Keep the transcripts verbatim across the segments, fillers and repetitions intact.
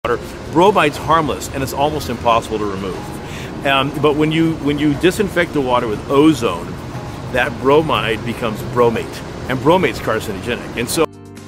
Bromide's harmless and it's almost impossible to remove. Um, but when you when you disinfect the water with ozone, that bromide becomes bromate, and bromate's carcinogenic. And so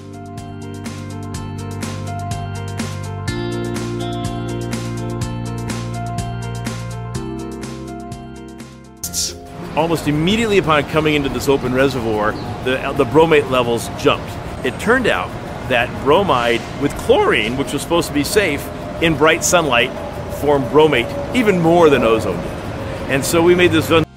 almost immediately upon coming into this open reservoir, the, the bromate levels jumped. It turned out that bromide with chlorine, which was supposed to be safe, in bright sunlight formed bromate even more than ozone did. And so we made this